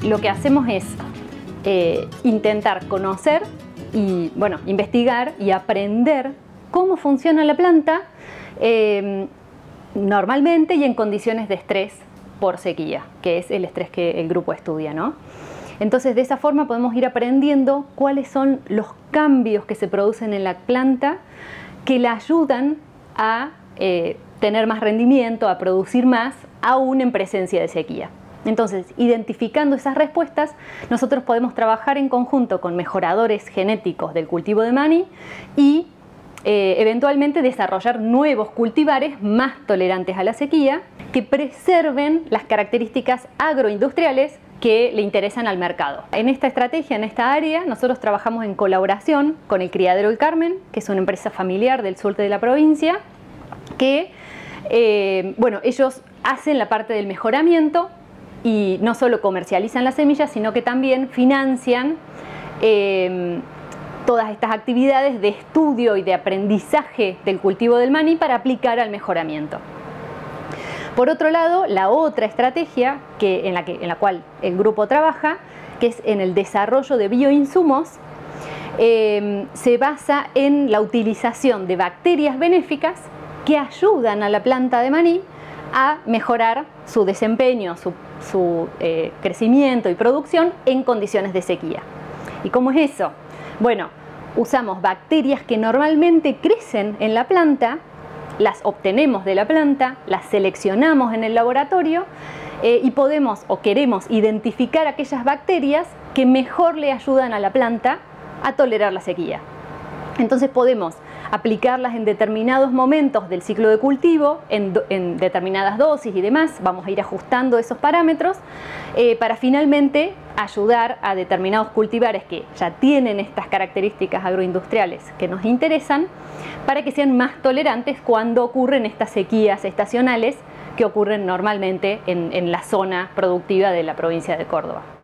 lo que hacemos es intentar conocer y, bueno, investigar y aprender cómo funciona la planta normalmente y en condiciones de estrés por sequía, que es el estrés que el grupo estudia, ¿no? Entonces, de esa forma podemos ir aprendiendo cuáles son los cambios que se producen en la planta que la ayudan a tener más rendimiento, a producir más, aún en presencia de sequía. Entonces, identificando esas respuestas, nosotros podemos trabajar en conjunto con mejoradores genéticos del cultivo de maní y eventualmente desarrollar nuevos cultivares más tolerantes a la sequía que preserven las características agroindustriales que le interesan al mercado. En esta estrategia, en esta área, nosotros trabajamos en colaboración con el Criadero El Carmen, que es una empresa familiar del sur de la provincia, que bueno, ellos hacen la parte del mejoramiento y no solo comercializan las semillas, sino que también financian todas estas actividades de estudio y de aprendizaje del cultivo del maní para aplicar al mejoramiento. Por otro lado, la otra estrategia en la cual el grupo trabaja, que es en el desarrollo de bioinsumos, se basa en la utilización de bacterias benéficas que ayudan a la planta de maní a mejorar su desempeño, su crecimiento y producción en condiciones de sequía. ¿Y cómo es eso? Bueno, usamos bacterias que normalmente crecen en la planta, las obtenemos de la planta, las seleccionamos en el laboratorio y podemos o queremos identificar aquellas bacterias que mejor le ayudan a la planta a tolerar la sequía. Entonces podemos aplicarlas en determinados momentos del ciclo de cultivo, en determinadas dosis y demás. Vamos a ir ajustando esos parámetros para finalmente ayudar a determinados cultivares que ya tienen estas características agroindustriales que nos interesan, para que sean más tolerantes cuando ocurren estas sequías estacionales que ocurren normalmente en la zona productiva de la provincia de Córdoba.